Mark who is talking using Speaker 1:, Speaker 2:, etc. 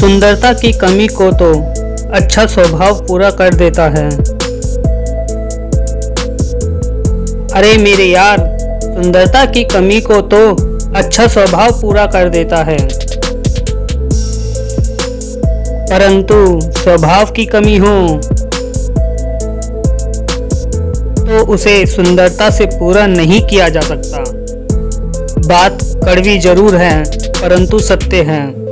Speaker 1: सुंदरता की कमी को तो अच्छा स्वभाव पूरा कर देता है। अरे मेरे यार, सुंदरता की कमी को तो अच्छा स्वभाव पूरा कर देता है, परंतु स्वभाव की कमी हो तो उसे सुंदरता से पूरा नहीं किया जा सकता। बात कड़वी जरूर है, परंतु सत्य है।